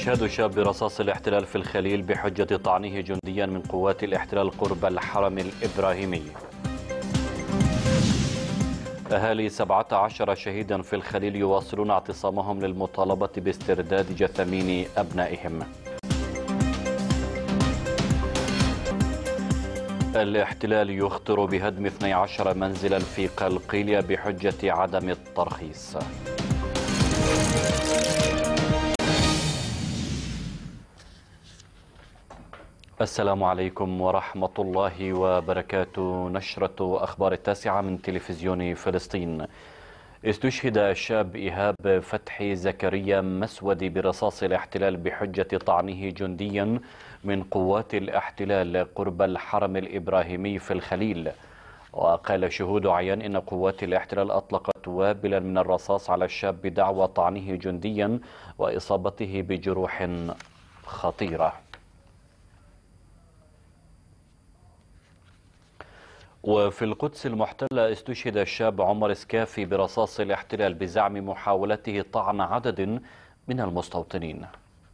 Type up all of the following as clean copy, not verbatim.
استشهاد شاب برصاص الاحتلال في الخليل بحجة طعنه جنديا من قوات الاحتلال قرب الحرم الإبراهيمي. أهالي 17 شهيدا في الخليل يواصلون اعتصامهم للمطالبة باسترداد جثامين أبنائهم. الاحتلال يخطر بهدم 12 منزلا في قلقيلية بحجة عدم الترخيص. السلام عليكم ورحمة الله وبركاته. نشرة أخبار التاسعة من تلفزيون فلسطين. استشهد الشاب إيهاب فتحي زكريا مسودي برصاص الاحتلال بحجة طعنه جنديا من قوات الاحتلال قرب الحرم الإبراهيمي في الخليل. وقال شهود عيان إن قوات الاحتلال أطلقت وابلا من الرصاص على الشاب بدعوى طعنه جنديا وإصابته بجروح خطيرة. وفي القدس المحتلة استشهد الشاب عمر سكافي برصاص الاحتلال بزعم محاولته طعن عدد من المستوطنين.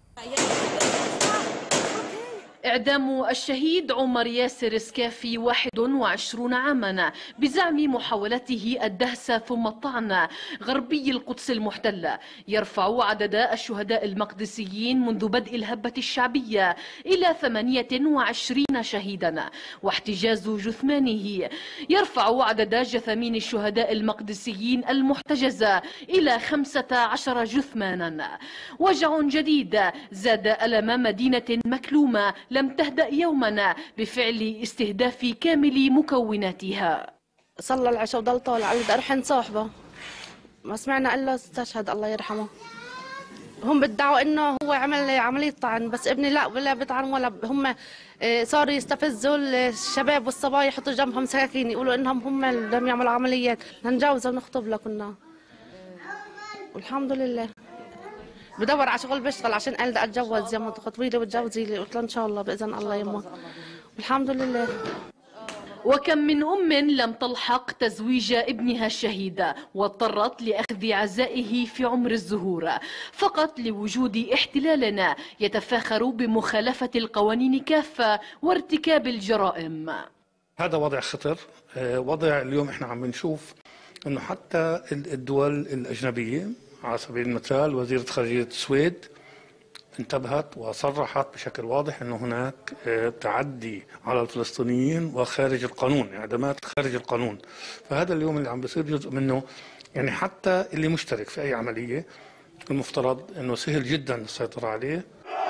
إعدام الشهيد عمر ياسر سكافي 21 عاما بزعم محاولته الدهس ثم الطعن غربي القدس المحتلة، يرفع عدد الشهداء المقدسيين منذ بدء الهبة الشعبية إلى 28 شهيدا، واحتجاز جثمانه يرفع عدد جثامين الشهداء المقدسيين المحتجزة إلى 15 جثمانا. وجع جديد زاد ألم مدينة مكلومة لم تهدأ يوما بفعل استهداف كامل مكوناتها. صلى العشاء وضل طالع بدي اروح عند صاحبه، ما سمعنا الا استشهد الله يرحمه. هم بدعوا انه هو عمل عمليه طعن، بس ابني لا ولا بطعن ولا هم صاروا يستفزوا الشباب والصبايا يحطوا جنبهم سكاكين يقولوا انهم هم اللي بدهم يعملوا عمليات، نتجوز ونخطب له كنا. والحمد لله بدور على شغل بشتغل عشان قال بدي اتجوز، يما تخطبي لي وتجوزي لي، قلت له ان شاء الله باذن الله يما. والحمد لله. وكم من أم لم تلحق تزويج ابنها الشهيد واضطرت لأخذ عزائه في عمر الزهور فقط لوجود احتلال يتفاخر بمخالفة القوانين كافة وارتكاب الجرائم. هذا وضع خطر، وضع اليوم احنا عم نشوف انه حتى الدول الأجنبية على سبيل المثال وزيرة خارجية السويد انتبهت وصرحت بشكل واضح انه هناك تعدي على الفلسطينيين وخارج القانون، اعدامات خارج القانون. فهذا اليوم اللي عم بيصير جزء منه، يعني حتى اللي مشترك في اي عملية المفترض انه سهل جدا السيطرة عليه.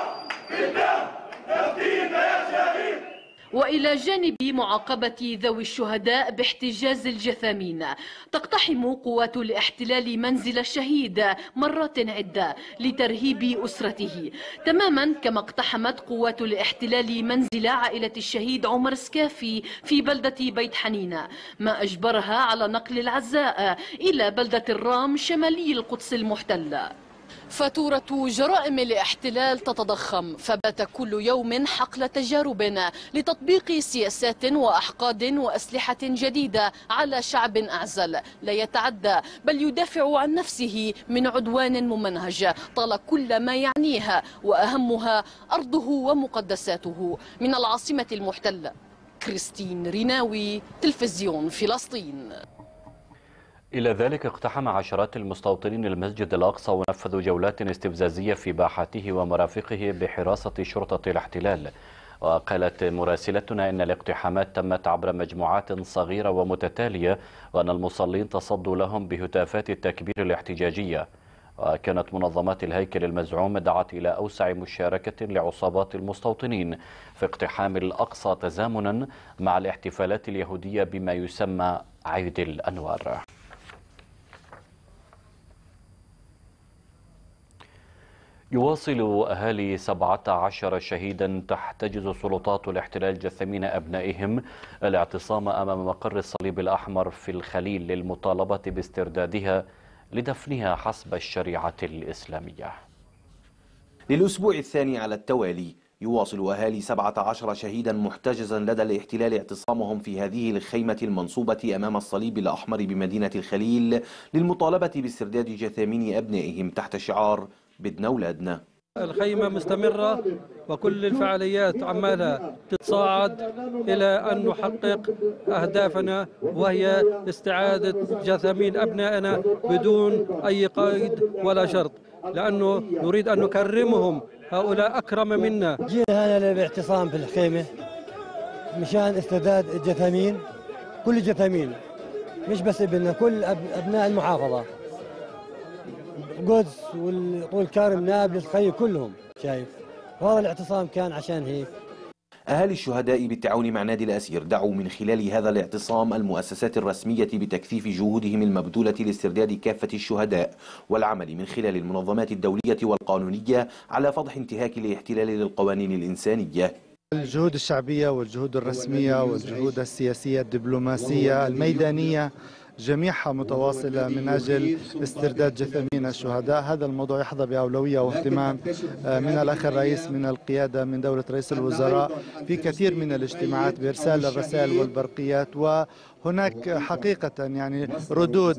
وإلى جانب معاقبة ذوي الشهداء باحتجاز الجثامين، تقتحم قوات الاحتلال منزل الشهيد مرات عدة لترهيب أسرته، تماما كما اقتحمت قوات الاحتلال منزل عائلة الشهيد عمر سكافي في بلدة بيت حنينة، ما أجبرها على نقل العزاء إلى بلدة الرام شمالي القدس المحتلة. فاتورة جرائم الاحتلال تتضخم، فبات كل يوم حقل تجارب لتطبيق سياسات وأحقاد وأسلحة جديدة على شعب أعزل لا يتعدى بل يدافع عن نفسه من عدوان ممنهج طال كل ما يعنيها وأهمها أرضه ومقدساته. من العاصمة المحتلة، كريستين ريناوي، تلفزيون فلسطين. إلى ذلك اقتحم عشرات المستوطنين المسجد الأقصى ونفذوا جولات استفزازية في باحاته ومرافقه بحراسة شرطة الاحتلال. وقالت مراسلتنا إن الاقتحامات تمت عبر مجموعات صغيرة ومتتالية، وأن المصلين تصدوا لهم بهتافات التكبير الاحتجاجية. وكانت منظمات الهيكل المزعوم دعت إلى أوسع مشاركة لعصابات المستوطنين في اقتحام الأقصى تزامنا مع الاحتفالات اليهودية بما يسمى عيد الأنوار. يواصل أهالي 17 شهيدا تحتجز سلطات الاحتلال جثامين أبنائهم الاعتصام أمام مقر الصليب الأحمر في الخليل للمطالبة باستردادها لدفنها حسب الشريعة الإسلامية. للأسبوع الثاني على التوالي يواصل أهالي 17 شهيدا محتجزا لدى الاحتلال اعتصامهم في هذه الخيمة المنصوبة أمام الصليب الأحمر بمدينة الخليل للمطالبة باسترداد جثامين أبنائهم تحت شعار بدنا أولادنا. الخيمة مستمرة وكل الفعاليات عمالها تتصاعد إلى أن نحقق أهدافنا، وهي استعادة جثامين أبنائنا بدون أي قيد ولا شرط، لأنه نريد أن نكرمهم، هؤلاء أكرم منا. جينا هنا للاعتصام في الخيمة مشان استرداد الجثامين، كل الجثامين، مش بس ابننا، كل أبناء المحافظة، قدس وطول كارم، نابلس، خي، كلهم شايف. وهذا الاعتصام كان عشان هيك. أهالي الشهداء بالتعاون مع نادي الأسير دعوا من خلال هذا الاعتصام المؤسسات الرسمية بتكثيف جهودهم المبذولة لاسترداد كافة الشهداء، والعمل من خلال المنظمات الدولية والقانونية على فضح انتهاك الاحتلال للقوانين الإنسانية. الجهود الشعبية والجهود الرسمية والجهود السياسية الدبلوماسية الميدانية جميعها متواصلة من أجل استرداد جثامين الشهداء. هذا الموضوع يحظى بأولوية واهتمام من الأخ الرئيس، من القيادة، من دولة رئيس الوزراء، في كثير من الاجتماعات بإرسال الرسائل والبرقيات. وهناك حقيقة يعني ردود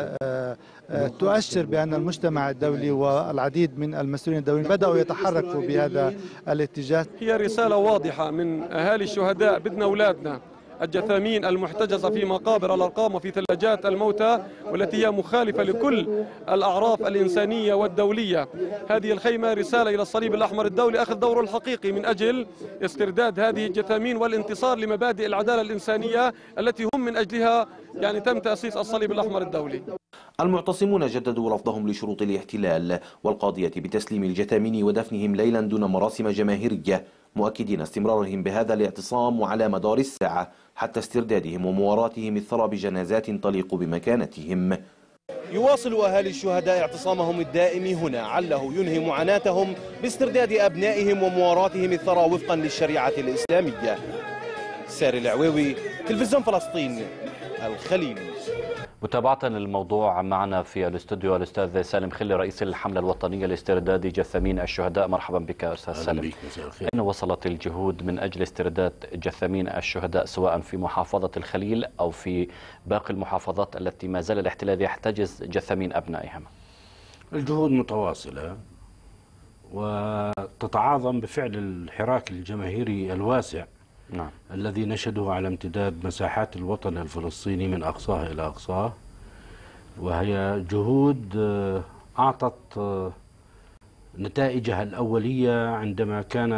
تؤشر بأن المجتمع الدولي والعديد من المسؤولين الدوليين بدأوا يتحركوا بهذا الاتجاه. هي رسالة واضحة من أهالي الشهداء، بدنا أولادنا الجثامين المحتجزة في مقابر الأرقام وفي ثلاجات الموتى، والتي هي مخالفة لكل الأعراف الإنسانية والدولية. هذه الخيمة رسالة إلى الصليب الأحمر الدولي أخذ دوره الحقيقي من أجل استرداد هذه الجثامين والانتصار لمبادئ العدالة الإنسانية التي هم من أجلها يعني تم تأسيس الصليب الأحمر الدولي. المعتصمون جددوا رفضهم لشروط الاحتلال والقاضية بتسليم الجثامين ودفنهم ليلا دون مراسم جماهيرية، مؤكدين استمرارهم بهذا الاعتصام وعلى مدار الساعة حتى استردادهم ومواراتهم الثرى بجنازات تليق بمكانتهم. يواصل أهالي الشهداء اعتصامهم الدائم هنا، عله ينهي معاناتهم باسترداد أبنائهم ومواراتهم الثرى وفقا للشريعة الإسلامية. ساري العويوي، تلفزيون فلسطين، الخليل. متابعة للموضوع معنا في الاستوديو الأستاذ سالم خلي، رئيس الحملة الوطنية لاسترداد جثامين الشهداء. مرحبا بك أستاذ سالم. أين وصلت الجهود من أجل استرداد جثامين الشهداء سواء في محافظة الخليل أو في باقي المحافظات التي ما زال الاحتلال يحتجز جثامين أبنائهم؟ الجهود متواصلة وتتعاظم بفعل الحراك الجماهيري الواسع نعم. الذي نشهده على امتداد مساحات الوطن الفلسطيني من أقصاه إلى أقصاه، وهي جهود أعطت نتائجها الأولية عندما كان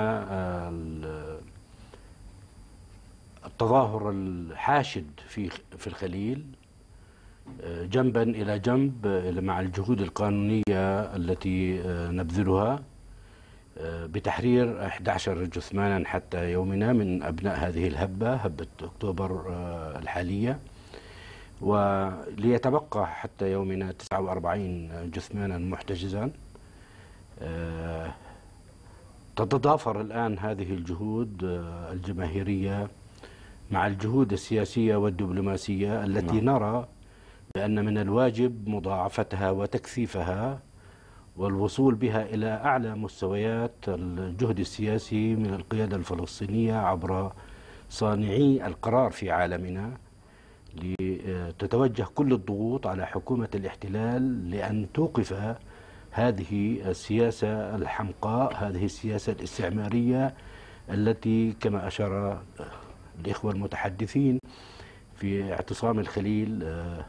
التظاهر الحاشد في الخليل جنبا إلى جنب مع الجهود القانونية التي نبذلها بتحرير 11 جثمانا حتى يومنا من أبناء هذه الهبة، هبة أكتوبر الحالية، وليتبقى حتى يومنا 49 جثمانا محتجزا. تتضافر الآن هذه الجهود الجماهيرية مع الجهود السياسية والدبلوماسية التي نرى بأن من الواجب مضاعفتها وتكثيفها والوصول بها إلى أعلى مستويات الجهد السياسي من القيادة الفلسطينية عبر صانعي القرار في عالمنا، لتتوجه كل الضغوط على حكومة الاحتلال لأن توقف هذه السياسة الحمقاء، هذه السياسة الاستعمارية التي كما أشار الإخوة المتحدثين في اعتصام الخليل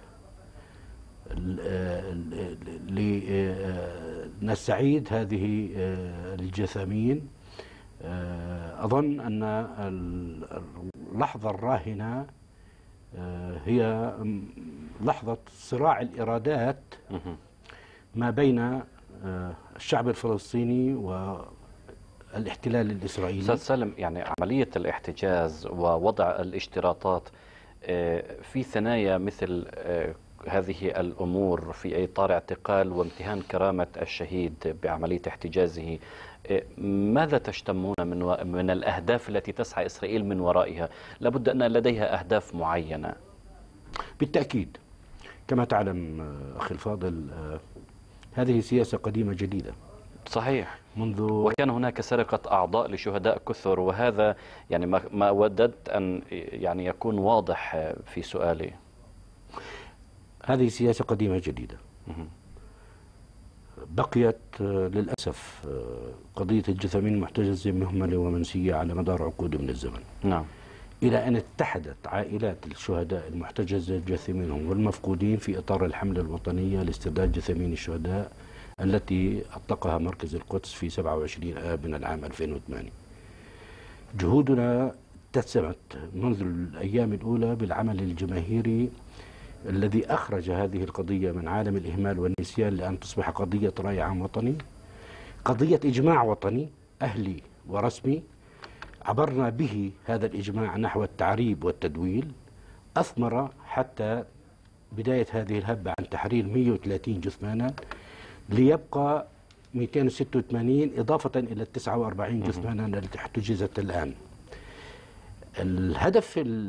لنستعيد هذه الجثامين. أظن أن اللحظة الراهنة هي لحظة صراع الإرادات ما بين الشعب الفلسطيني والاحتلال الإسرائيلي. أستاذ سالم، يعني عملية الاحتجاز ووضع الاشتراطات في ثنايا مثل هذه الأمور في إطار اعتقال وامتهان كرامة الشهيد بعملية احتجازه، ماذا تشتمون من الأهداف التي تسعى إسرائيل من ورائها؟ لابد أن لديها أهداف معينة. بالتأكيد كما تعلم أخي الفاضل هذه سياسة قديمة جديدة. صحيح. وكان هناك سرقة أعضاء لشهداء كثر، وهذا يعني ما وددت أن يعني يكون واضح في سؤالي. هذه سياسة قديمة جديدة. بقيت للأسف قضية الجثامين المحتجزة مهملة ومنسية على مدار عقود من الزمن. نعم. إلى أن اتحدت عائلات الشهداء المحتجزة جثامينهم والمفقودين في إطار الحملة الوطنية لاسترداد جثامين الشهداء التي أطلقها مركز القدس في 27 آب من العام 2008. جهودنا اتسمت منذ الأيام الأولى بالعمل الجماهيري الذي أخرج هذه القضية من عالم الإهمال والنسيان لأن تصبح قضية رأي عام وطني، قضية إجماع وطني أهلي ورسمي. عبرنا به هذا الإجماع نحو التعريب والتدويل، أثمر حتى بداية هذه الهبة عن تحرير 130 جثمانا ليبقى 286 إضافة إلى ال 49 جثمانا التي احتجزت الآن. الهدف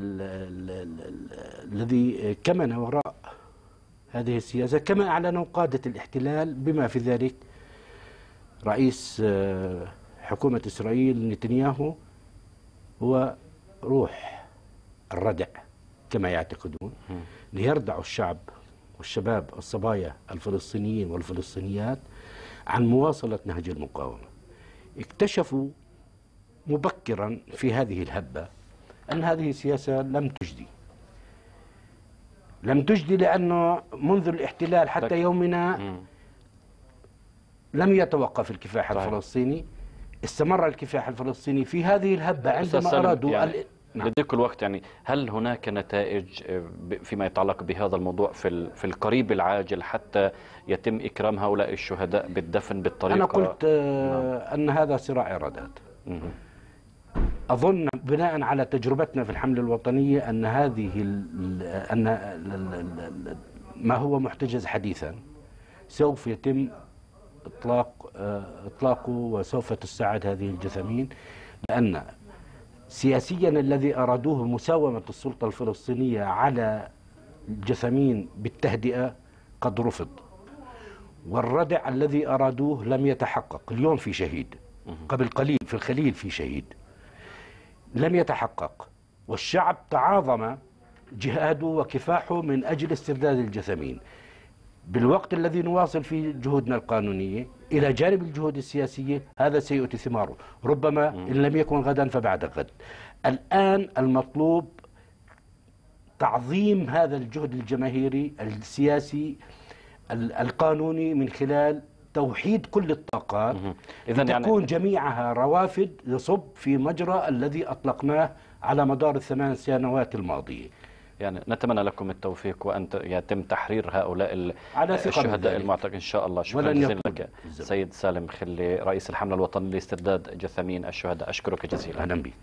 الذي كمن وراء هذه السياسة كما أعلنوا قادة الاحتلال بما في ذلك رئيس حكومة إسرائيل نتنياهو هو روح الردع كما يعتقدون، ليردعوا الشعب والشباب الصبايا الفلسطينيين والفلسطينيات عن مواصلة نهج المقاومة. اكتشفوا مبكرا في هذه الهبة أن هذه السياسة لم تجدي لأنه منذ الاحتلال حتى يومنا لم يتوقف الكفاح الفلسطيني، استمر الكفاح الفلسطيني في هذه الهبة عندما أرادوا يعني لديك الوقت. يعني هل هناك نتائج فيما يتعلق بهذا الموضوع في القريب العاجل حتى يتم إكرام هؤلاء الشهداء بالدفن بالطريقة؟ أنا قلت أن هذا صراع إرادات. أظن بناء على تجربتنا في الحملة الوطنية أن ما هو محتجز حديثا سوف يتم إطلاقه وسوف تستعاد هذه الجثامين، لأن سياسيا الذي أرادوه مساومة السلطة الفلسطينية على الجثامين بالتهدئة قد رفض، والردع الذي أرادوه لم يتحقق. اليوم في شهيد، قبل قليل في الخليل في شهيد لم يتحقق، والشعب تعاظم جهاده وكفاحه من أجل استرداد الجثامين. بالوقت الذي نواصل فيه جهودنا القانونية إلى جانب الجهود السياسية هذا سيؤتي ثماره، ربما إن لم يكن غدا فبعد غد. الآن المطلوب تعظيم هذا الجهد الجماهيري السياسي القانوني من خلال توحيد كل الطاقات لتكون جميعها روافد يصب في مجرى الذي أطلقناه على مدار ال8 سنوات الماضية. يعني نتمنى لكم التوفيق وأن يتم تحرير هؤلاء الشهداء المعتقلين إن شاء الله. شكرا جزيلا لك سيد سالم خلي رئيس الحملة الوطنية لاسترداد جثامين الشهداء، أشكرك جزيلا. أهلا بك.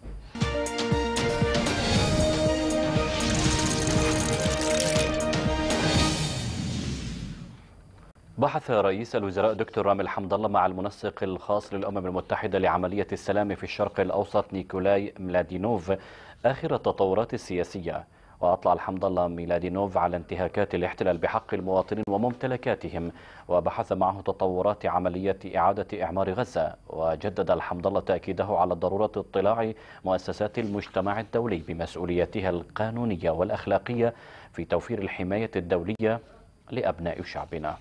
بحث رئيس الوزراء دكتور رامي الحمد الله مع المنسق الخاص للأمم المتحدة لعملية السلام في الشرق الأوسط نيكولاي ميلادينوف آخر التطورات السياسية، وأطلع الحمد الله ميلادينوف على انتهاكات الاحتلال بحق المواطنين وممتلكاتهم، وبحث معه تطورات عملية إعادة إعمار غزة. وجدد الحمد الله تأكيده على ضرورة اطلاع مؤسسات المجتمع الدولي بمسؤولياتها القانونية والأخلاقية في توفير الحماية الدولية لأبناء شعبنا.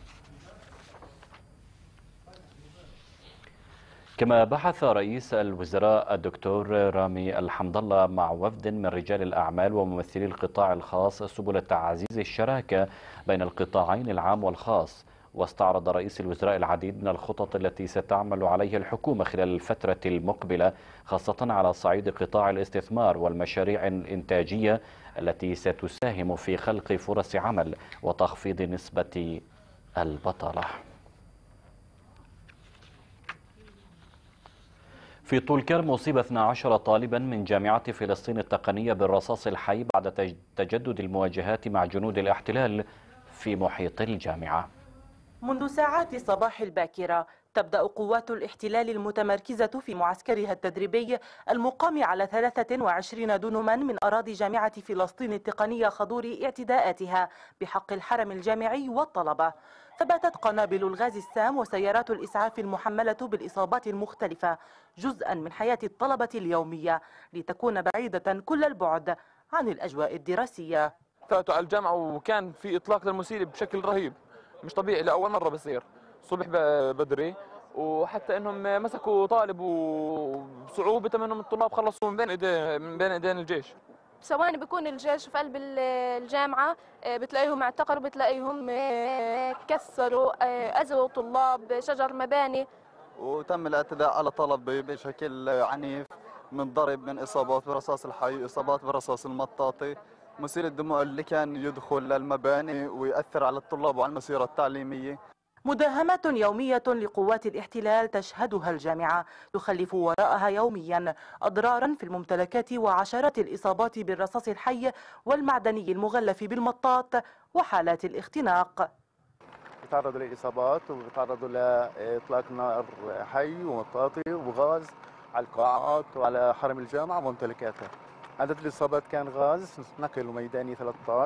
كما بحث رئيس الوزراء الدكتور رامي الحمد الله مع وفد من رجال الأعمال وممثلي القطاع الخاص سبل تعزيز الشراكة بين القطاعين العام والخاص، واستعرض رئيس الوزراء العديد من الخطط التي ستعمل عليها الحكومة خلال الفترة المقبلة، خاصة على صعيد قطاع الاستثمار والمشاريع الإنتاجية التي ستساهم في خلق فرص عمل وتخفيض نسبة البطالة. في طول كرم أصيب 12 طالبا من جامعة فلسطين التقنية بالرصاص الحي بعد تجدد المواجهات مع جنود الاحتلال في محيط الجامعة. منذ ساعات الصباح الباكرة تبدأ قوات الاحتلال المتمركزة في معسكرها التدريبي المقام على 23 دنما من أراضي جامعة فلسطين التقنية خضور اعتداءاتها بحق الحرم الجامعي والطلبة. فباتت قنابل الغاز السام وسيارات الإسعاف المحملة بالإصابات المختلفة جزءا من حياة الطلبة اليومية لتكون بعيدة كل البعد عن الأجواء الدراسية. فاتوا على الجامعة وكان في إطلاق للمسيل بشكل رهيب مش طبيعي، لأول مرة بصير. صبح بدري، وحتى انهم مسكوا طالب وبصعوبه منهم الطلاب خلصوا من بين ايدين الجيش. ثواني بيكون الجيش في قلب الجامعه، بتلاقيهم اعتقلوا، بتلاقيهم كسروا، اذوا طلاب، شجر مباني، وتم الاعتداء على طلب بشكل عنيف، من ضرب، من اصابات برصاص الحي، اصابات برصاص المطاطي، مسيل الدموع اللي كان يدخل للمباني ويؤثر على الطلاب وعلى المسيره التعليميه. مداهمات يومية لقوات الاحتلال تشهدها الجامعة تخلف وراءها يوميا أضرارا في الممتلكات وعشرات الإصابات بالرصاص الحي والمعدني المغلف بالمطاط وحالات الاختناق. بيتعرضوا لإصابات وبيتعرضوا لإطلاق نار حي ومطاطي وغاز على القاعات وعلى حرم الجامعة وممتلكاتها. عدد الإصابات كان غاز نقل وميداني 13،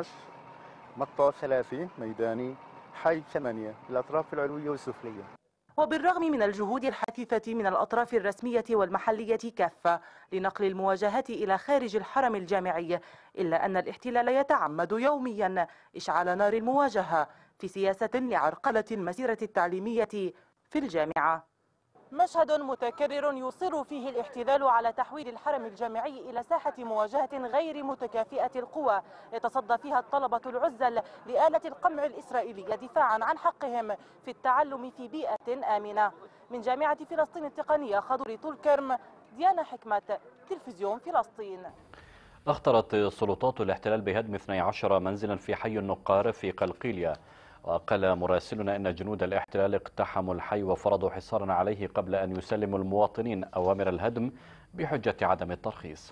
مطاط 3، ميداني حي 8، الأطراف العلوية والسفلية. وبالرغم من الجهود الحثيثة من الأطراف الرسمية والمحلية كافة لنقل المواجهات إلى خارج الحرم الجامعي، إلا أن الاحتلال يتعمد يوميا إشعال نار المواجهة في سياسة لعرقلة المسيرة التعليمية في الجامعة. مشهد متكرر يصر فيه الاحتلال على تحويل الحرم الجامعي إلى ساحة مواجهة غير متكافئة القوى يتصدى فيها الطلبة العزل لآلة القمع الإسرائيلية دفاعا عن حقهم في التعلم في بيئة آمنة. من جامعة فلسطين التقنية خضر طول كرم، ديانا حكمة، تلفزيون فلسطين. اخترت سلطات الاحتلال بهدم 12 منزلا في حي النقار في قلقيلية. وقال مراسلنا أن جنود الاحتلال اقتحموا الحي وفرضوا حصارا عليه قبل أن يسلموا المواطنين أوامر الهدم بحجة عدم الترخيص.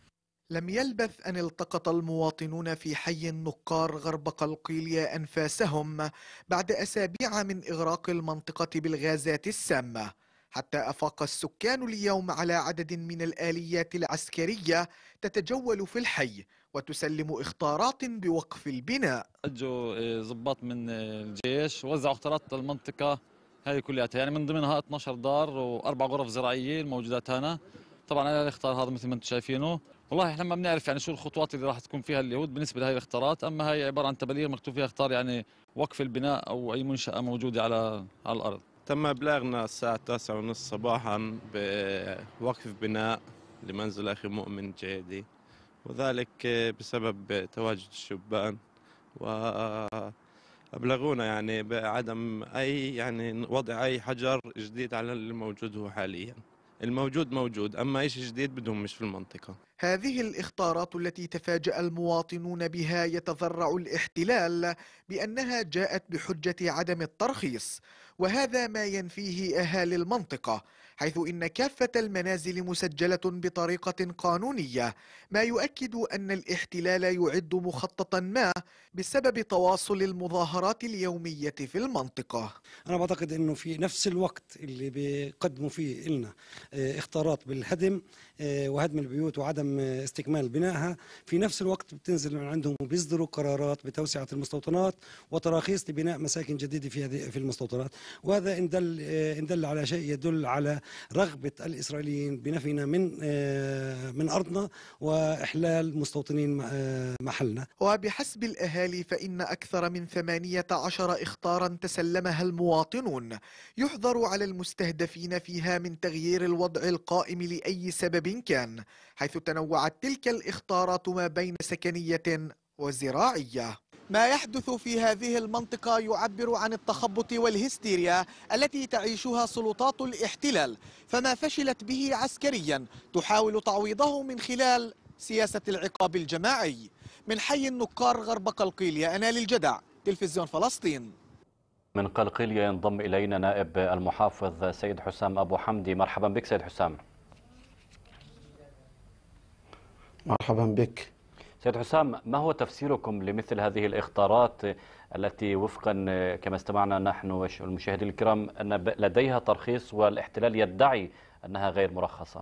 لم يلبث أن التقط المواطنون في حي النقار غرب قلقيلية أنفاسهم بعد أسابيع من إغراق المنطقة بالغازات السامة، حتى أفاق السكان اليوم على عدد من الآليات العسكرية تتجول في الحي وتسلم إخطارات بوقف البناء. اجوا ضباط من الجيش وزعوا اختارات المنطقة هذه كلها، يعني من ضمنها 12 دار و4 غرف زراعية الموجودات هنا. طبعا على الاختار هذا مثل ما انتم شايفينه، والله احنا ما بنعرف يعني شو الخطوات اللي راح تكون فيها اليهود بالنسبة لهي الاختارات، اما هي عبارة عن تبليغ مكتوب فيها اختار يعني وقف البناء او اي منشأة موجودة على الارض. تم إبلاغنا الساعة 9:30 صباحا بوقف بناء لمنزل أخي مؤمن جيدي، وذلك بسبب تواجد الشبان، وأبلغونا يعني بعدم أي يعني وضع أي حجر جديد على الموجود هو حاليا. الموجود موجود، أما أي شيء جديد بدهم مش في المنطقة. هذه الإخطارات التي تفاجأ المواطنون بها يتذرع الاحتلال بأنها جاءت بحجة عدم الترخيص، وهذا ما ينفيه أهالي المنطقة، حيث إن كافة المنازل مسجلة بطريقة قانونية، ما يؤكد أن الاحتلال يعد مخططا ما بسبب تواصل المظاهرات اليومية في المنطقة. أنا بعتقد أنه في نفس الوقت اللي بيقدموا فيه لنا اختارات بالهدم وهدم البيوت وعدم استكمال بنائها، في نفس الوقت بتنزل من عندهم وبيصدروا قرارات بتوسعة المستوطنات وتراخيص لبناء مساكن جديدة في المستوطنات، وهذا إن دل على شيء يدل على رغبة الإسرائيليين بنفينا من أرضنا وإحلال مستوطنين محلنا. وبحسب الأهالي فإن أكثر من 18 إخطارا تسلمها المواطنون يحظر على المستهدفين فيها من تغيير الوضع القائم لأي سبب كان، حيث تنوعت تلك الإخطارات ما بين سكنية وزراعية. ما يحدث في هذه المنطقة يعبر عن التخبط والهستيريا التي تعيشها سلطات الاحتلال، فما فشلت به عسكريا تحاول تعويضه من خلال سياسة العقاب الجماعي. من حي النقار غرب قلقيلية، أنا للجدع، تلفزيون فلسطين. من قلقيلية ينضم إلينا نائب المحافظ سيد حسام أبو حمدي. مرحبا بك سيد حسام. مرحبا بك سيد حسام، ما هو تفسيركم لمثل هذه الإخطارات التي وفقا كما استمعنا نحن والمشاهدين الكرام أن لديها ترخيص والاحتلال يدعي أنها غير مرخصة؟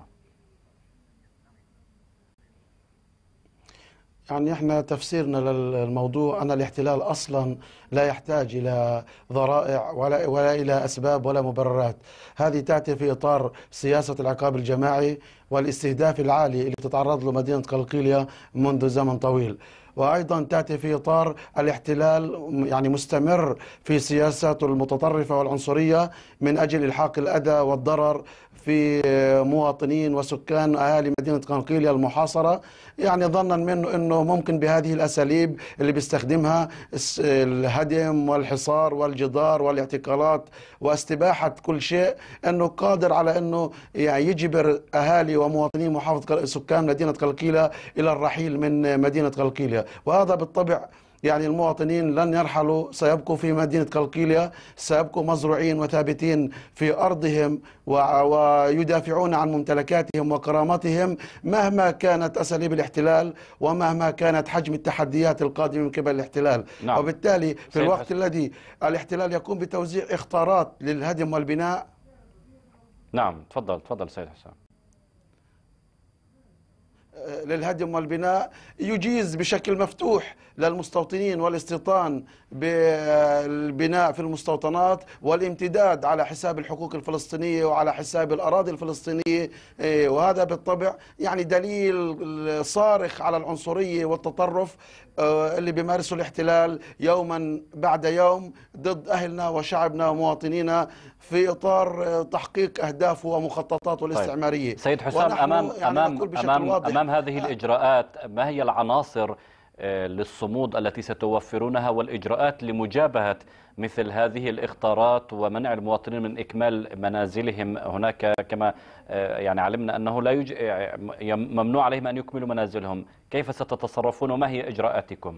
يعني احنا تفسيرنا للموضوع أن الاحتلال أصلا لا يحتاج إلى ذرائع ولا إلى أسباب ولا مبررات. هذه تأتي في إطار سياسة العقاب الجماعي والاستهداف العالي اللي تتعرض له مدينة قلقيلية منذ زمن طويل. وأيضا تأتي في إطار الاحتلال يعني مستمر في سياساته المتطرفة والعنصرية من أجل إلحاق الأذى والضرر في مواطنين وسكان أهالي مدينة قلقيلية المحاصرة، يعني ظنا منه أنه ممكن بهذه الأساليب اللي بيستخدمها الهدم والحصار والجدار والاعتقالات واستباحة كل شيء، أنه قادر على أنه يعني يجبر أهالي ومواطنين محافظة سكان مدينة قلقيلية إلى الرحيل من مدينة قلقيلية. وهذا بالطبع يعني المواطنين لن يرحلوا، سيبقوا في مدينة قلقيلية، سيبقوا مزروعين وثابتين في أرضهم ويدافعون عن ممتلكاتهم وكرامتهم مهما كانت أساليب الاحتلال ومهما كانت حجم التحديات القادمة من قبل الاحتلال. نعم. وبالتالي في الوقت الذي الاحتلال يقوم بتوزيع إخطارات للهدم والبناء. نعم، تفضل سيد حسام. للهدم والبناء يجيز بشكل مفتوح للمستوطنين والاستيطان بالبناء في المستوطنات والامتداد على حساب الحقوق الفلسطينية وعلى حساب الأراضي الفلسطينية. وهذا بالطبع يعني دليل صارخ على العنصرية والتطرف اللي بيمارسه الاحتلال يوما بعد يوم ضد أهلنا وشعبنا ومواطنينا في إطار تحقيق أهدافه ومخططاته الاستعمارية. طيب. سيد حسام، أمام هذه الإجراءات ما هي العناصر للصمود التي ستوفرونها والإجراءات لمجابهة مثل هذه الإخطارات ومنع المواطنين من إكمال منازلهم؟ هناك كما يعني علمنا أنه لا ممنوع عليهم أن يكملوا منازلهم، كيف ستتصرفون وما هي إجراءاتكم؟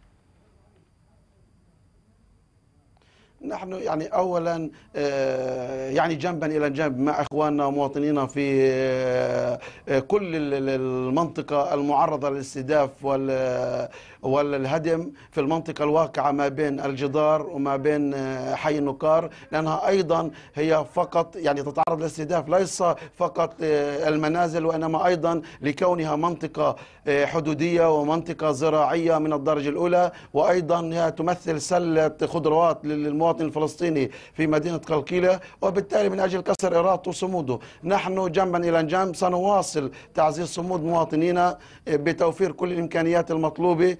نحن يعني أولا يعني جنبا إلى جنب مع إخواننا ومواطنينا في كل المنطقة المعرضة للاستهداف والهدم في المنطقة الواقعة ما بين الجدار وما بين حي النقار، لأنها أيضا هي فقط يعني تتعرض للاستهداف ليس فقط المنازل وإنما أيضا لكونها منطقة حدودية ومنطقة زراعية من الدرجة الأولى، وأيضا هي تمثل سلة خضروات للمواطن الفلسطيني في مدينة قلقيلية، وبالتالي من أجل كسر إرادته وصموده نحن جنبا إلى جنب سنواصل تعزيز صمود مواطنينا بتوفير كل الإمكانيات المطلوبة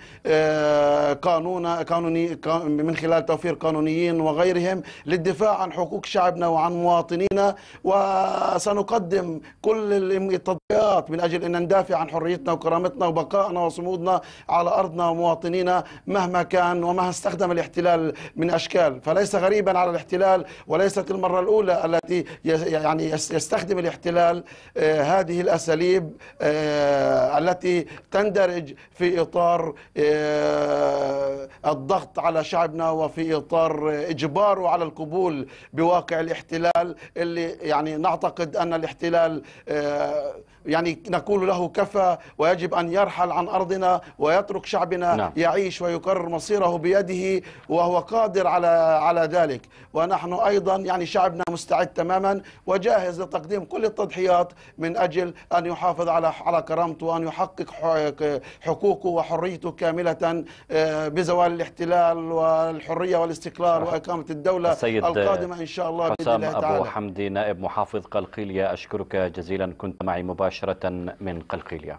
قانوني من خلال توفير قانونيين وغيرهم للدفاع عن حقوق شعبنا وعن مواطنينا، وسنقدم كل التضحيات من أجل أن ندافع عن حريتنا وكرامتنا وبقائنا وصمودنا على أرضنا ومواطنينا مهما كان وما استخدم الاحتلال من أشكال. فليس غريبا على الاحتلال وليست المرة الأولى التي يعني يستخدم الاحتلال هذه الأساليب التي تندرج في إطار الضغط على شعبنا وفي إطار إجباره على القبول بواقع الاحتلال اللي يعني نعتقد أن الاحتلال يعني نقول له كفى ويجب أن يرحل عن أرضنا ويترك شعبنا نعم. يعيش ويقرر مصيره بيده وهو قادر على ذلك. ونحن أيضا يعني شعبنا مستعد تماما وجاهز لتقديم كل التضحيات من أجل أن يحافظ على كرامته وأن يحقق حقوقه وحريته كاملة بزوال الاحتلال والحرية والاستقلال وإقامة الدولة القادمة إن شاء الله بإذن الله تعالى. أبو حمدي نائب محافظ قلقيلية، أشكرك جزيلا، كنت معي مباشرة من قلقيلية.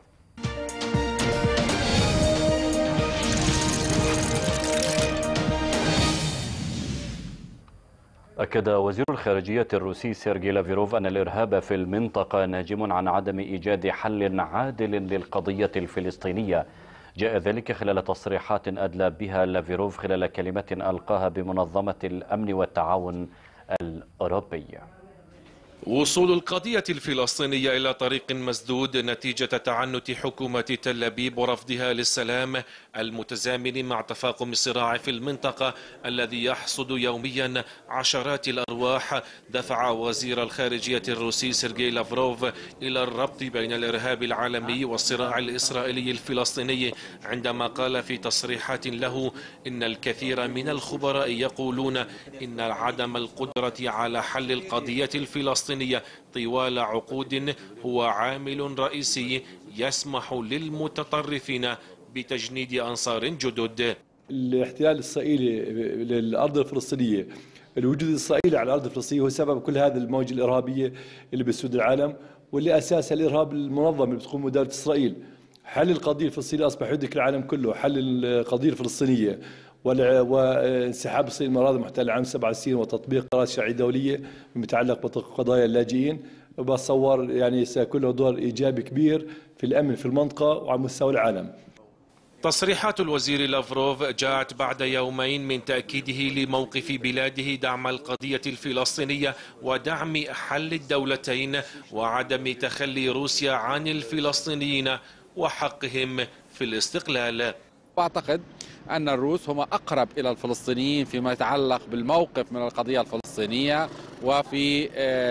أكد وزير الخارجية الروسي سيرجي لافيروف أن الإرهاب في المنطقة ناجم عن عدم إيجاد حل عادل للقضية الفلسطينية. جاء ذلك خلال تصريحات أدلى بها لافيروف خلال كلمة ألقاها بمنظمة الأمن والتعاون الأوروبية. وصول القضية الفلسطينية إلى طريق مسدود نتيجة تعنت حكومة تل أبيب ورفضها للسلام المتزامن مع تفاقم الصراع في المنطقة الذي يحصد يوميا عشرات الأرواح دفع وزير الخارجية الروسي سيرجي لافروف إلى الربط بين الإرهاب العالمي والصراع الإسرائيلي الفلسطيني، عندما قال في تصريحات له إن الكثير من الخبراء يقولون إن عدم القدرة على حل القضية الفلسطينية طوال عقود هو عامل رئيسي يسمح للمتطرفين بتجنيد أنصار جدد. الاحتلال الإسرائيلي للأرض الفلسطينية، الوجود الإسرائيلي على الأرض الفلسطينية هو سبب كل هذه الموجة الإرهابية اللي بتسود العالم، واللي أساسها الإرهاب المنظم اللي بتقوم دولة إسرائيل. حل القضية الفلسطينية أصبح يدرك العالم كله، حل القضية الفلسطينية وانسحاب إسرائيل من الأراضي المحتلة عام 67 وتطبيق قرارات شرعية دولية المتعلق بقضايا اللاجئين، بتصور يعني سيكون له دور إيجابي كبير في الأمن في المنطقة وعلى مستوى العالم. تصريحات الوزير لافروف جاءت بعد يومين من تأكيده لموقف بلاده دعم القضية الفلسطينية ودعم حل الدولتين وعدم تخلي روسيا عن الفلسطينيين وحقهم في الاستقلال. أعتقد أن الروس هم أقرب إلى الفلسطينيين فيما يتعلق بالموقف من القضية الفلسطينية وفي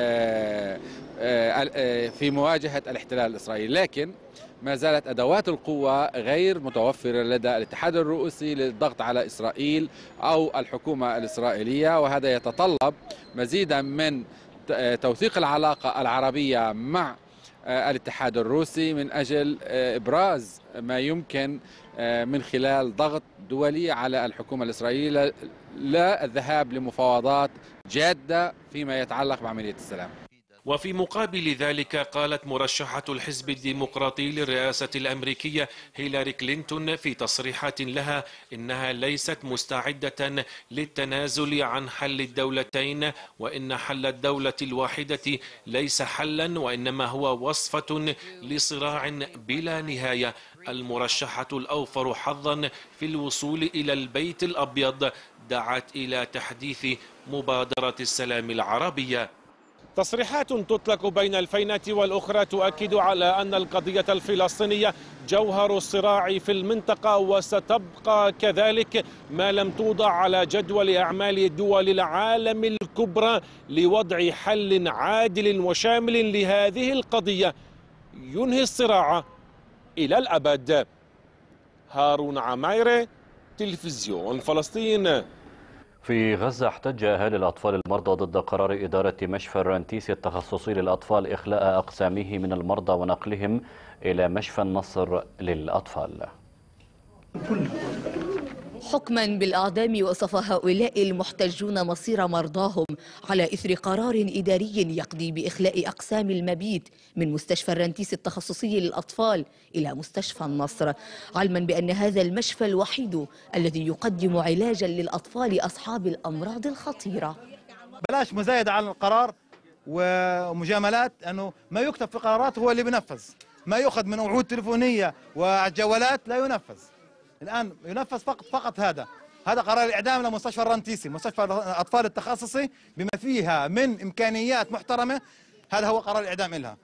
في مواجهة الاحتلال الإسرائيلي، لكن ما زالت أدوات القوة غير متوفرة لدى الاتحاد الروسي للضغط على إسرائيل أو الحكومة الإسرائيلية، وهذا يتطلب مزيدا من توثيق العلاقة العربية مع الاتحاد الروسي من أجل إبراز ما يمكن من خلال ضغط دولي على الحكومة الإسرائيلية لا الذهاب لمفاوضات جادة فيما يتعلق بعملية السلام. وفي مقابل ذلك قالت مرشحة الحزب الديمقراطي للرئاسة الأمريكية هيلاري كلينتون في تصريحات لها إنها ليست مستعدة للتنازل عن حل الدولتين، وإن حل الدولة الواحدة ليس حلا وإنما هو وصفة لصراع بلا نهاية. المرشحة الأوفر حظا في الوصول إلى البيت الأبيض دعت إلى تحديث مبادرة السلام العربية. تصريحات تطلق بين الفينة والأخرى تؤكد على أن القضية الفلسطينية جوهر الصراع في المنطقة وستبقى كذلك ما لم توضع على جدول أعمال دول العالم الكبرى لوضع حل عادل وشامل لهذه القضية ينهي الصراع إلى الأبد. هارون عمايرة، تلفزيون فلسطين. في غزة احتج أهالي الأطفال المرضى ضد قرار إدارة مشفى الرنتيسي التخصصي للأطفال إخلاء أقسامه من المرضى ونقلهم إلى مشفى النصر للأطفال. حكما بالإعدام وصف هؤلاء المحتجون مصير مرضاهم على إثر قرار إداري يقضي بإخلاء أقسام المبيت من مستشفى الرنتيسي التخصصي للأطفال إلى مستشفى النصر، علما بأن هذا المشفى الوحيد الذي يقدم علاجا للأطفال أصحاب الأمراض الخطيرة. بلاش مزايدة على القرار ومجاملات، أنه ما يكتب في قرارات هو اللي بينفذ، ما يؤخذ من وعود تليفونية وجوالات لا ينفذ. الآن ينفذ فقط هذا قرار الإعدام لمستشفى الرنتيسي، مستشفى الأطفال التخصصي بما فيها من إمكانيات محترمة. هذا هو قرار الإعدام لها.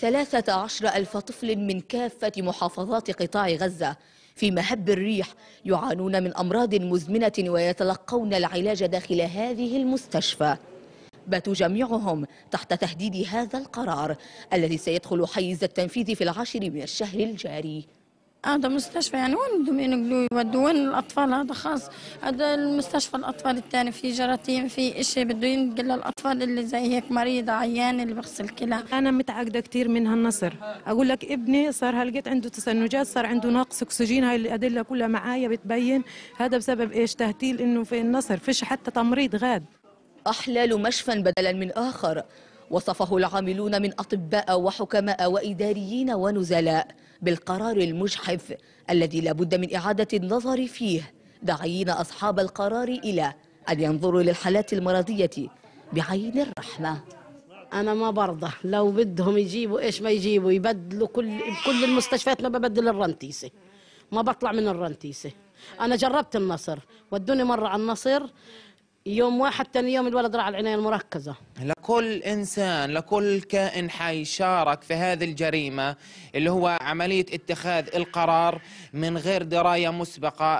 13,000 طفل من كافة محافظات قطاع غزة في مهب الريح يعانون من أمراض مزمنة ويتلقون العلاج داخل هذه المستشفى. باتوا جميعهم تحت تهديد هذا القرار الذي سيدخل حيز التنفيذ في 10 من الشهر الجاري. هذا مستشفى يعني وين بدهم ينقلوا يودوا؟ وين الأطفال؟ هذا خاص، هذا المستشفى الأطفال الثاني في جراثيم في إشي بده ينقل للأطفال اللي زي هيك مريضة عيان اللي بغسل كلى. أنا متعقدة كثير من هالنصر، أقول لك ابني صار هلقيت عنده تسنجات، صار عنده نقص أكسجين، هاي الأدلة كلها معايا بتبين هذا بسبب إيش؟ تهتيل إنه في النصر فيش حتى تمريض غاد. أحلال مشفى بدلا من آخر وصفه العاملون من أطباء وحكماء وإداريين ونزلاء بالقرار المجحف الذي لا بد من إعادة النظر فيه، داعين أصحاب القرار إلى أن ينظروا للحالات المرضية بعين الرحمة. أنا ما برضى، لو بدهم يجيبوا إيش ما يجيبوا، يبدلوا كل المستشفيات. ما ببدل الرنتيسي، ما بطلع من الرنتيسي. أنا جربت النصر، ودوني مرة على النصر يوم واحد، ثاني يوم الولد راح على العناية المركزة. لكل إنسان لكل كائن حي شارك في هذه الجريمة اللي هو عملية اتخاذ القرار من غير دراية مسبقة،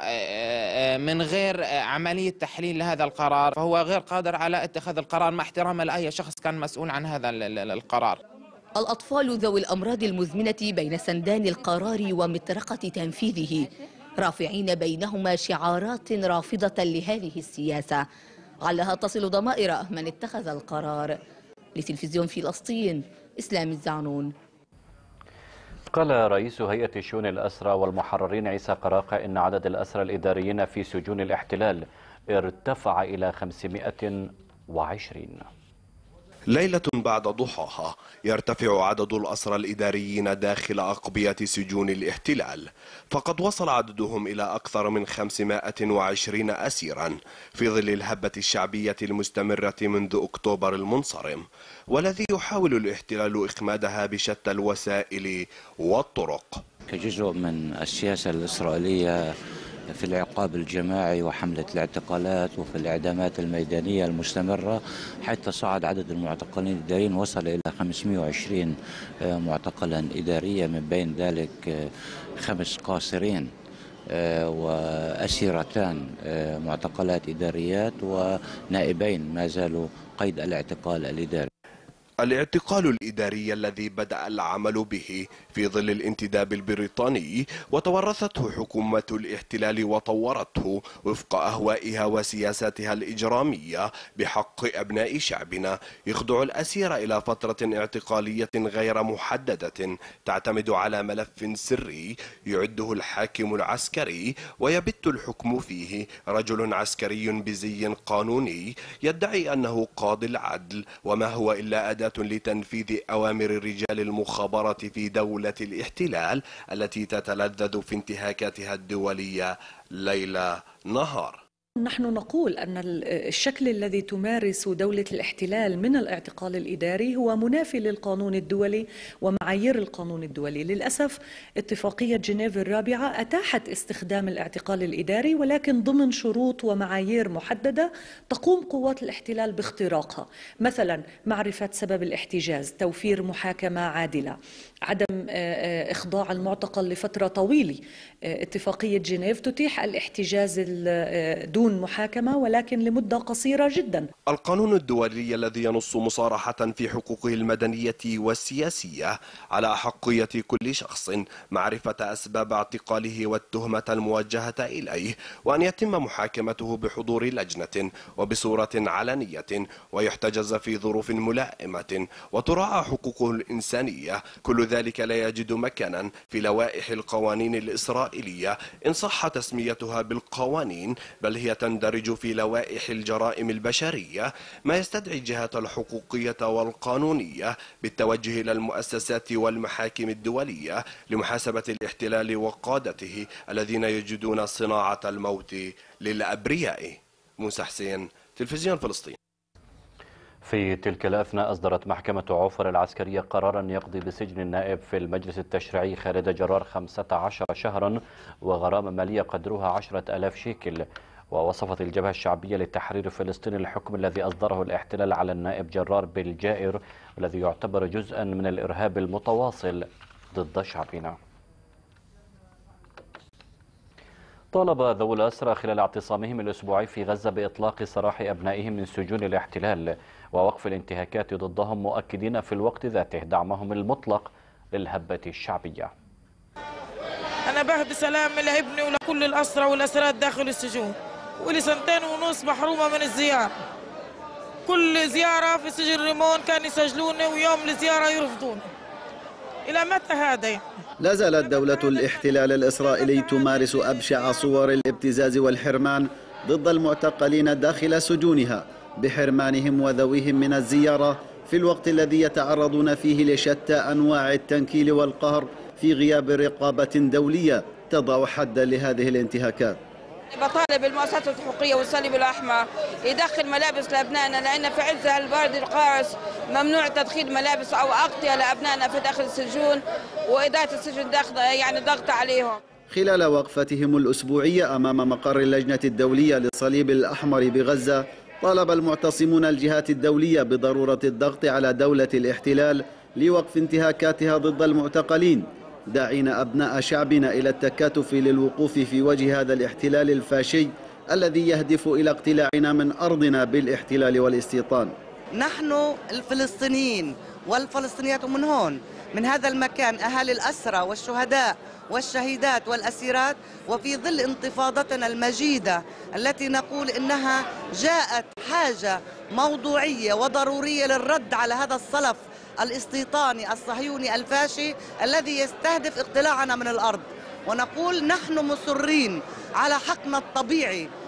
من غير عملية تحليل لهذا القرار، فهو غير قادر على اتخاذ القرار مع احترام لأي شخص كان مسؤول عن هذا القرار. الأطفال ذوي الأمراض المزمنة بين سندان القرار ومطرقة تنفيذه، رافعين بينهما شعارات رافضة لهذه السياسة علها تصل ضمائر من اتخذ القرار. لتلفزيون فلسطين، إسلام الزعنون. قال رئيس هيئة الشؤون الأسرى والمحررين عيسى قراقة إن عدد الأسرى الإداريين في سجون الاحتلال ارتفع إلى 520. ليلة بعد ضحاها يرتفع عدد الأسرى الإداريين داخل أقبية سجون الاحتلال، فقد وصل عددهم إلى أكثر من 520 أسيرا في ظل الهبة الشعبية المستمرة منذ أكتوبر المنصرم، والذي يحاول الاحتلال إخمادها بشتى الوسائل والطرق. كجزء من السياسة الإسرائيلية في العقاب الجماعي وحملة الاعتقالات وفي الإعدامات الميدانية المستمرة، حتى صعد عدد المعتقلين الإداريين وصل إلى 520 معتقلا إداريا، من بين ذلك 5 قاصرين وأسيرتان معتقلات إداريات ونائبين ما زالوا قيد الاعتقال الإداري. الاعتقال الإداري الذي بدأ العمل به في ظل الانتداب البريطاني وتورثته حكومة الاحتلال وطورته وفق أهوائها وسياساتها الإجرامية بحق أبناء شعبنا، يخضع الأسير إلى فترة اعتقالية غير محددة تعتمد على ملف سري يعده الحاكم العسكري، ويبت الحكم فيه رجل عسكري بزي قانوني يدعي أنه قاضي العدل، وما هو إلا أداة لتنفيذ أوامر رجال المخابرات في دولة الاحتلال التي تتلذذ في انتهاكاتها الدولية ليل نهار. نحن نقول أن الشكل الذي تمارس دولة الاحتلال من الاعتقال الإداري هو منافي للقانون الدولي ومعايير القانون الدولي. للأسف اتفاقية جنيف الرابعة أتاحت استخدام الاعتقال الإداري، ولكن ضمن شروط ومعايير محددة تقوم قوات الاحتلال باختراقها، مثلا معرفة سبب الاحتجاز، توفير محاكمة عادلة، عدم إخضاع المعتقل لفترة طويلة. اتفاقية جنيف تتيح الاحتجاز دون محاكمة ولكن لمدة قصيرة جدا. القانون الدولي الذي ينص مصارحة في حقوقه المدنية والسياسية على أحقية كل شخص معرفة أسباب اعتقاله والتهمة الموجهة إليه، وأن يتم محاكمته بحضور لجنة وبصورة علنية، ويحتجز في ظروف ملائمة، وتراعى حقوقه الإنسانية. كل ذلك لا يجد مكانا في لوائح القوانين الإسرائيلية إن صح تسميتها بالقوانين، بل هي تندرج في لوائح الجرائم البشرية، ما يستدعي الجهات الحقوقية والقانونية بالتوجه إلى المؤسسات والمحاكم الدولية لمحاسبة الاحتلال وقادته الذين يجدون صناعة الموت للأبرياء. موسى حسين، تلفزيون فلسطين. في تلك الأثناء أصدرت محكمة عوفر العسكرية قرارا يقضي بسجن النائب في المجلس التشريعي خالد جرار 15 شهرا وغرامة مالية قدرها 10,000 شيكل. ووصفت الجبهة الشعبية لتحرير فلسطين الحكم الذي أصدره الاحتلال على النائب جرار بالجائر، والذي يعتبر جزءا من الإرهاب المتواصل ضد شعبنا. طالب ذوي الأسرى خلال اعتصامهم الأسبوعي في غزة بإطلاق سراح أبنائهم من سجون الاحتلال ووقف الانتهاكات ضدهم، مؤكدين في الوقت ذاته دعمهم المطلق للهبة الشعبية. أنا بهدي سلام لابني ولكل الأسرى والأسرات داخل السجون، ولي 2.5 محرومة من الزيارة. كل زيارة في سجن ريمون كانوا يسجلوني، ويوم الزيارة يرفضوني. إلى متى هذا يعني؟ لا زالت دولة الاحتلال الإسرائيلي تمارس أبشع صور الابتزاز والحرمان ضد المعتقلين داخل سجونها، بحرمانهم وذويهم من الزيارة في الوقت الذي يتعرضون فيه لشتى أنواع التنكيل والقهر في غياب رقابة دولية تضع حدا لهذه الانتهاكات. بطالب المؤسسات الحقوقية والصليب الأحمر يدخل ملابس لأبنائنا، لأن في عز البرد القارس ممنوع تدخيل ملابس أو أغطية لأبنائنا في داخل السجون، وإدارة السجن يعني ضغط عليهم. خلال وقفتهم الأسبوعية أمام مقر اللجنة الدولية للصليب الأحمر بغزة، طالب المعتصمون الجهات الدولية بضرورة الضغط على دولة الاحتلال لوقف انتهاكاتها ضد المعتقلين، داعين أبناء شعبنا إلى التكاتف للوقوف في وجه هذا الاحتلال الفاشي الذي يهدف إلى اقتلاعنا من أرضنا بالاحتلال والاستيطان. نحن الفلسطينيين والفلسطينيات من هون، من هذا المكان، أهالي الأسرى والشهداء والشهيدات والأسيرات، وفي ظل انتفاضتنا المجيدة التي نقول إنها جاءت حاجة موضوعية وضرورية للرد على هذا الصلف الاستيطاني الصهيوني الفاشي الذي يستهدف اقتلاعنا من الأرض. ونقول نحن مصرين على حقنا الطبيعي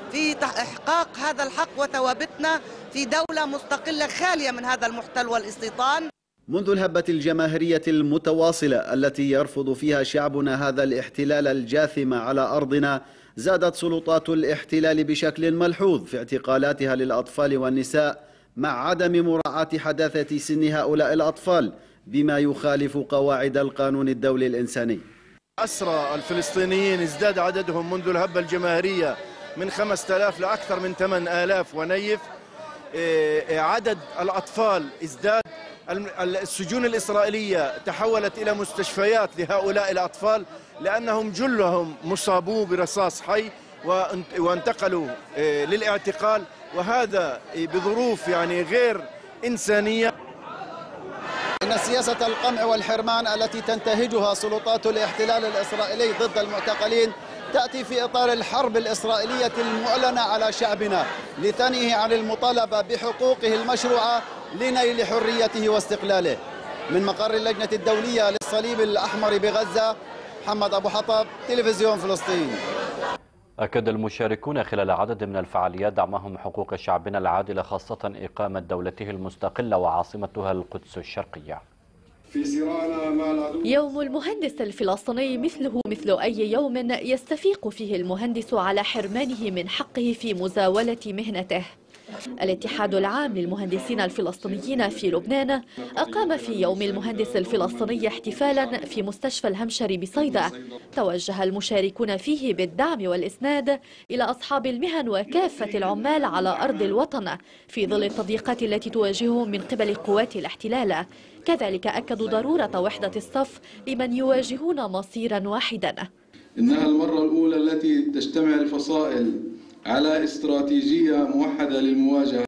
في إحقاق هذا الحق وثوابتنا في دولة مستقلة خالية من هذا المحتل والاستيطان. منذ الهبة الجماهيرية المتواصلة التي يرفض فيها شعبنا هذا الاحتلال الجاثم على أرضنا، زادت سلطات الاحتلال بشكل ملحوظ في اعتقالاتها للأطفال والنساء، مع عدم مراعاة حداثة سن هؤلاء الأطفال بما يخالف قواعد القانون الدولي الإنساني. أسرى الفلسطينيين ازداد عددهم منذ الهبة الجماهيرية من 5000 لأكثر من 8000 ونيف. عدد الأطفال ازداد. السجون الإسرائيلية تحولت إلى مستشفيات لهؤلاء الأطفال لأنهم جلهم مصابو برصاص حي وانتقلوا للاعتقال، وهذا بظروف غير إنسانية. إن سياسة القمع والحرمان التي تنتهجها سلطات الاحتلال الإسرائيلي ضد المعتقلين تأتي في إطار الحرب الإسرائيلية المعلنة على شعبنا لتنهي عن المطالبة بحقوقه المشروعة لنيل حريته واستقلاله. من مقر اللجنة الدولية للصليب الأحمر بغزة، محمد أبو حطب، تلفزيون فلسطين. أكد المشاركون خلال عدد من الفعاليات دعمهم حقوق شعبنا العادلة، خاصة إقامة دولته المستقلة وعاصمتها القدس الشرقية. يوم المهندس الفلسطيني مثله مثل أي يوم يستفيق فيه المهندس على حرمانه من حقه في مزاولة مهنته. الاتحاد العام للمهندسين الفلسطينيين في لبنان أقام في يوم المهندس الفلسطيني احتفالا في مستشفى الهمشري بصيدا. توجه المشاركون فيه بالدعم والإسناد إلى أصحاب المهن وكافة العمال على أرض الوطن في ظل التضييقات التي تواجههم من قبل قوات الاحتلال. كذلك أكدوا ضرورة وحدة الصف لمن يواجهون مصيرا واحدا. إنها المرة الأولى التي تجتمع الفصائل على استراتيجية موحدة للمواجهة،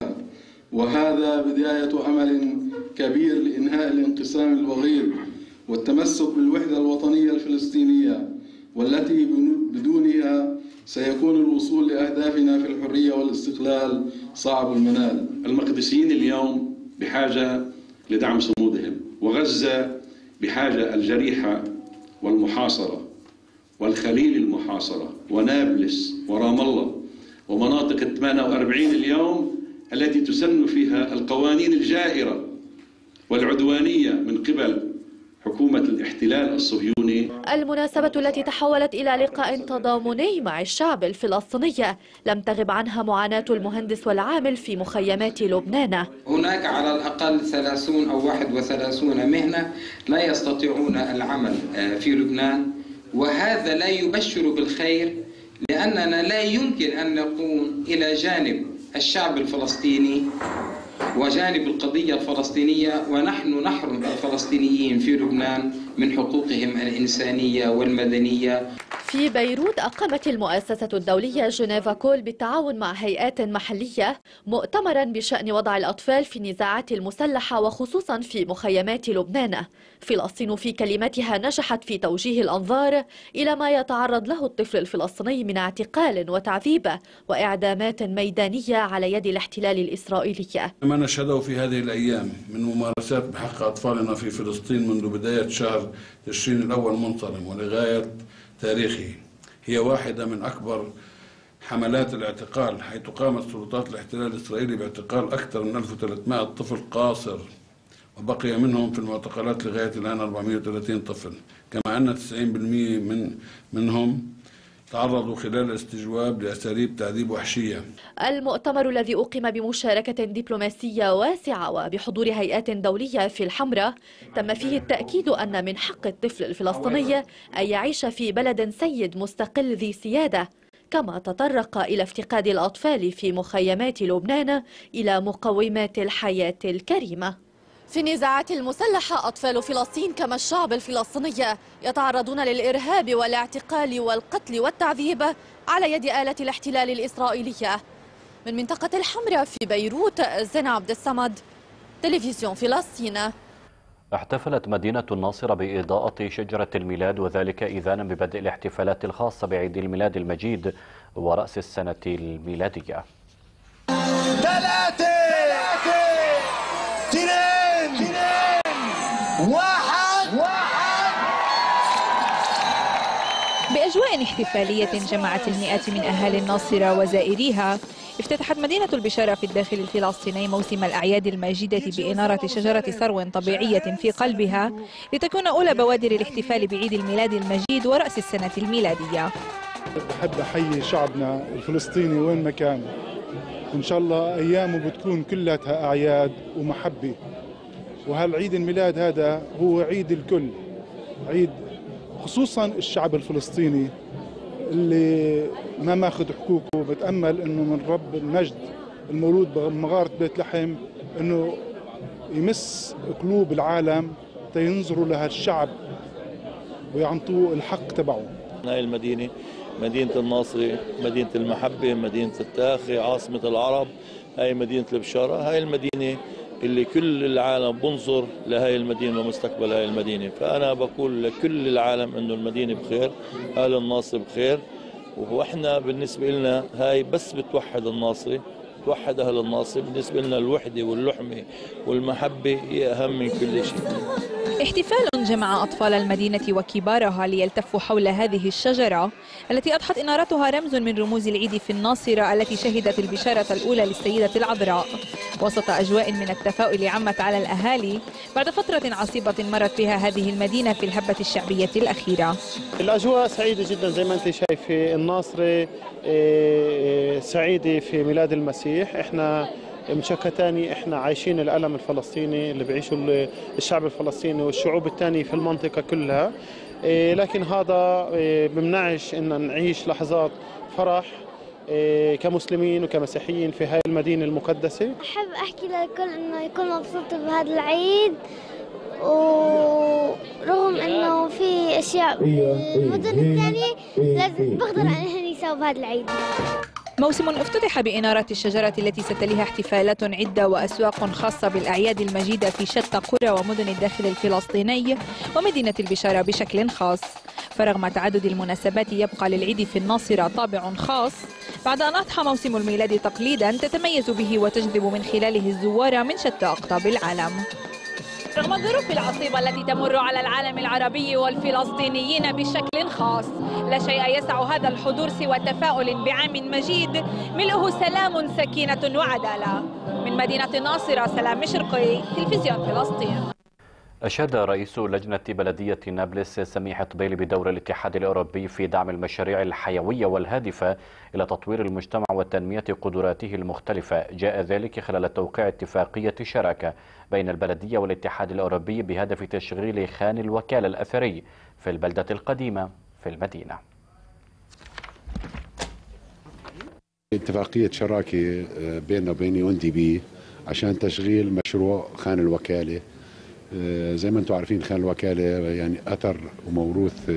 وهذا بداية أمل كبير لإنهاء الانقسام البغيض والتمسك بالوحدة الوطنية الفلسطينية، والتي بدونها سيكون الوصول لأهدافنا في الحرية والاستقلال صعب المنال. المقدسيين اليوم بحاجة لدعم صمودهم، وغزة بحاجة الجريحة والمحاصرة والخليل المحاصرة ونابلس ورام الله ومناطق 48 اليوم التي تسن فيها القوانين الجائرة والعدوانية من قبل حكومة الاحتلال الصهيوني. المناسبة التي تحولت إلى لقاء تضامني مع الشعب الفلسطيني لم تغب عنها معاناة المهندس والعامل في مخيمات لبنان. هناك على الأقل 30 أو 31 مهنة لا يستطيعون العمل في لبنان، وهذا لا يبشر بالخير، لأننا لا يمكن أن نكون إلى جانب الشعب الفلسطيني وجانب القضية الفلسطينية ونحن نحرم الفلسطينيين في لبنان من حقوقهم الإنسانية والمدنية. في بيروت أقامت المؤسسة الدولية جنيفا كول بالتعاون مع هيئات محلية مؤتمرا بشأن وضع الأطفال في النزاعات المسلحة وخصوصا في مخيمات لبنان. فلسطين في كلمتها نجحت في توجيه الأنظار إلى ما يتعرض له الطفل الفلسطيني من اعتقال وتعذيب وإعدامات ميدانية على يد الاحتلال الإسرائيلي. ما نشهده في هذه الأيام من ممارسات بحق أطفالنا في فلسطين منذ بداية شهر تشرين الأول منصرم ولغاية تاريخه هي واحدة من أكبر حملات الاعتقال، حيث قامت سلطات الاحتلال الإسرائيلي باعتقال أكثر من 1300 طفل قاصر، وبقي منهم في المعتقلات لغاية الآن 430 طفل، كما أن 90% منهم تعرضوا خلال الاستجواب لأساليب تعذيب وحشية. المؤتمر الذي أقيم بمشاركة دبلوماسية واسعة وبحضور هيئات دولية في الحمراء تم فيه التأكيد أن من حق الطفل الفلسطيني أن يعيش في بلد سيد مستقل ذي سيادة، كما تطرق إلى افتقاد الأطفال في مخيمات لبنان إلى مقومات الحياة الكريمة. في النزاعات المسلحة أطفال فلسطين كما الشعب الفلسطيني يتعرضون للإرهاب والاعتقال والقتل والتعذيب على يد آلة الاحتلال الإسرائيلية. من منطقة الحمراء في بيروت، زينة عبد الصمد، تلفزيون فلسطين. احتفلت مدينة الناصرة بإضاءة شجرة الميلاد، وذلك إذانا ببدء الاحتفالات الخاصة بعيد الميلاد المجيد ورأس السنة الميلادية. 3 2 1 بأجواء احتفالية جمعت المئات من أهالي الناصرة وزائريها، افتتحت مدينة البشارة في الداخل الفلسطيني موسم الأعياد المجيدة بإنارة شجرة ثرو طبيعية في قلبها، لتكون أولى بوادر الاحتفال بعيد الميلاد المجيد ورأس السنة الميلادية. بحب أحيي شعبنا الفلسطيني وين ما كان، إن شاء الله أيامه بتكون كلها أعياد ومحبة، وهالعيد الميلاد هذا هو عيد الكل، عيد خصوصا الشعب الفلسطيني اللي ما ماخذ حقوقه. بتأمل انه من رب المجد المولود بمغارة بيت لحم انه يمس قلوب العالم تينظروا لهالشعب ويعطوه الحق تبعه. هاي المدينة مدينة الناصري، مدينة المحبة، مدينة التاخي، عاصمة العرب. هاي مدينة البشارة، هاي المدينة اللي كل العالم بنظر لهي المدينة ومستقبل هاي المدينة. فأنا بقول لكل العالم إنه المدينة بخير، أهل الناصر بخير، وإحنا بالنسبة لنا هاي بس بتوحد الناصري، توحد أهل الناصر. بالنسبة لنا الوحدة واللحمة والمحبة هي أهم من كل شيء. احتفال جمع أطفال المدينة وكبارها ليلتفوا حول هذه الشجرة التي أضحت إنارتها رمز من رموز العيد في الناصرة التي شهدت البشارة الأولى للسيدة العذراء، وسط أجواء من التفاؤل عمت على الأهالي بعد فترة عصيبة مرت بها هذه المدينة في الهبة الشعبية الأخيرة. الأجواء سعيدة جدا زي ما أنت شايفة، الناصرة سعيدة في ميلاد المسيح. احنا مشكتاني احنا عايشين الألم الفلسطيني اللي بيعيشوا الشعب الفلسطيني والشعوب الثانية في المنطقة كلها، لكن هذا بمنعش ان نعيش لحظات فرح كمسلمين وكمسيحيين في هاي المدينة المقدسة. أحب أحكي للكل إنه يكون مبسوط بهذا العيد، ورغم إنه في أشياء المدن الثانية لازم بقدر أن يسووا بهذا العيد. موسم افتتح بإنارة الشجرة التي ستليها احتفالات عدة وأسواق خاصة بالأعياد المجيدة في شتى قرى ومدن الداخل الفلسطيني ومدينة البشارة بشكل خاص. فرغم تعدد المناسبات يبقى للعيد في الناصرة طابع خاص بعد أن أضحى موسم الميلاد تقليدا تتميز به وتجذب من خلاله الزوار من شتى أقطاب العالم. رغم الظروف العصيبة التي تمر على العالم العربي والفلسطينيين بشكل خاص، لا شيء يسع هذا الحضور سوى تفاؤل بعام مجيد ملئه سلام، سكينة وعدالة. من مدينة الناصرة، سلام مشرقي، تلفزيون فلسطين. أشاد رئيس لجنة بلدية نابلس سميح طبيلي بدور الاتحاد الأوروبي في دعم المشاريع الحيوية والهادفة إلى تطوير المجتمع وتنمية قدراته المختلفة. جاء ذلك خلال توقيع اتفاقية شراكة بين البلدية والاتحاد الأوروبي بهدف تشغيل خان الوكالة الأثري في البلدة القديمة في المدينة. اتفاقية شراكة بيننا وبين UNDP عشان تشغيل مشروع خان الوكالة. زي ما انتم عارفين خان الوكالة يعني أثر وموروث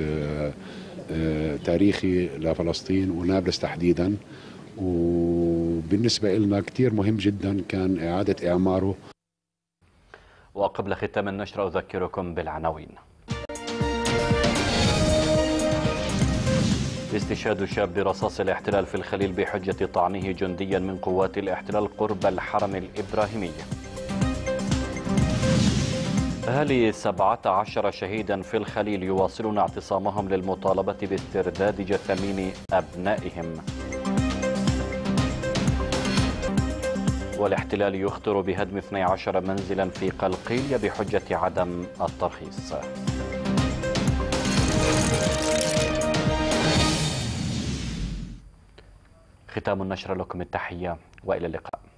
تاريخي لفلسطين ونابلس تحديدا، وبالنسبة لنا كتير مهم جدا كان إعادة إعماره. وقبل ختام النشرة أذكركم بالعناوين. استشهاد شاب برصاص الاحتلال في الخليل بحجة طعنه جنديا من قوات الاحتلال قرب الحرم الإبراهيمي. أهالي 17 شهيدا في الخليل يواصلون اعتصامهم للمطالبة باسترداد جثامين أبنائهم. والاحتلال يخطر بهدم 12 منزلا في قلقيلية بحجة عدم الترخيص. ختام النشرة، لكم التحية وإلى اللقاء.